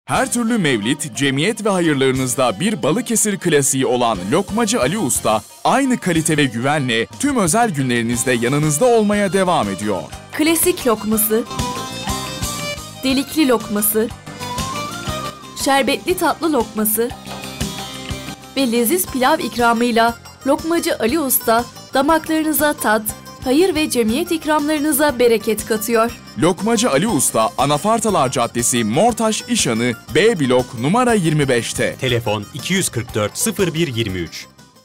Her türlü mevlid, cemiyet ve hayırlarınızda bir Balıkesir klasiği olan Lokmacı Ali Usta, aynı kalite ve güvenle tüm özel günlerinizde yanınızda olmaya devam ediyor. Klasik lokması, delikli lokması, şerbetli tatlı lokması ve leziz pilav ikramıyla Lokmacı Ali Usta damaklarınıza tat, hayır ve cemiyet ikramlarınıza bereket katıyor. Lokmacı Ali Usta, Anafartalar Caddesi, Mortaş İşhanı, B blok numara 25'te. Telefon 244 01 23.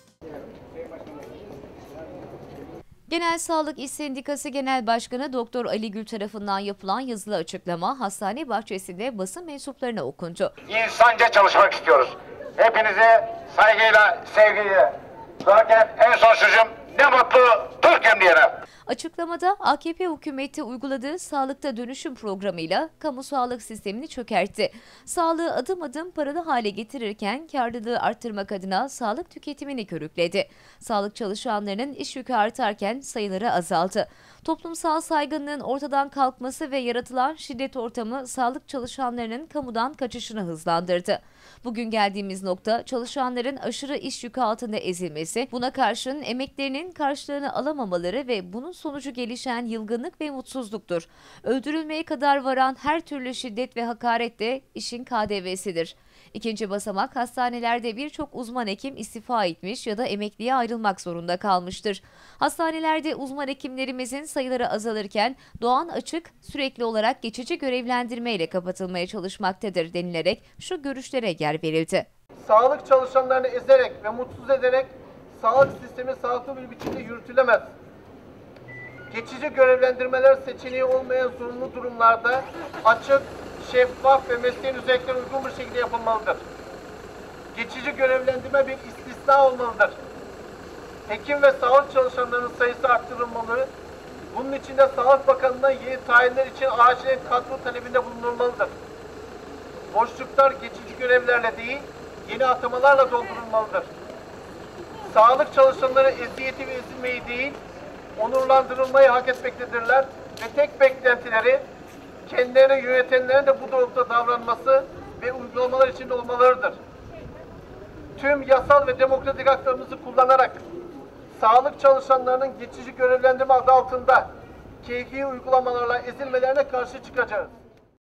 Genel Sağlık İş Sendikası Genel Başkanı Doktor Ali Gül tarafından yapılan yazılı açıklama hastane bahçesinde basın mensuplarına okundu. İnsanca çalışmak istiyoruz. Hepinize saygıyla, sevgiyle. Zaten en son sözüm ne mutlu Türk'üm diyene. Açıklamada AKP hükümeti uyguladığı sağlıkta dönüşüm programıyla kamu sağlık sistemini çökertti. Sağlığı adım adım paralı hale getirirken karlılığı arttırmak adına sağlık tüketimini körükledi. Sağlık çalışanlarının iş yükü artarken sayıları azaldı. Toplumsal saygınlığın ortadan kalkması ve yaratılan şiddet ortamı sağlık çalışanlarının kamudan kaçışını hızlandırdı. Bugün geldiğimiz nokta çalışanların aşırı iş yükü altında ezilmesi, buna karşın emeklerinin karşılığını alamamaları ve bunun sonucu gelişen yılgınlık ve mutsuzluktur. Öldürülmeye kadar varan her türlü şiddet ve hakaret de işin KDV'sidir. İkinci basamak, hastanelerde birçok uzman hekim istifa etmiş ya da emekliye ayrılmak zorunda kalmıştır. Hastanelerde uzman hekimlerimizin sayıları azalırken Doğan Açık sürekli olarak geçici görevlendirmeyle kapatılmaya çalışmaktadır denilerek şu görüşlere yer verildi. Sağlık çalışanlarını ezerek ve mutsuz ederek sağlık sistemi sağlıklı bir biçimde yürütülemez. Geçici görevlendirmeler seçeneği olmayan zorunlu durumlarda açık, şeffaf ve mesleğin özelliklerine uygun bir şekilde yapılmalıdır. Geçici görevlendirme bir istisna olmalıdır. Hekim ve sağlık çalışanlarının sayısı arttırılmalı. Bunun için de Sağlık Bakanlığı'na yeni tayinler için acilen kadro talebinde bulunulmalıdır. Boşluklar geçici görevlerle değil, yeni atamalarla doldurulmalıdır. Sağlık çalışanları eziyeti ve ezilmeyi değil, onurlandırılmayı hak etmektedirler ve tek beklentileri kendilerine yönetenlerin de bu doğrultuda davranması ve uygulamalar içinde olmalarıdır. Tüm yasal ve demokratik haklarımızı kullanarak sağlık çalışanlarının geçici görevlendirme adı altında keyfi uygulamalarla ezilmelerine karşı çıkacağız.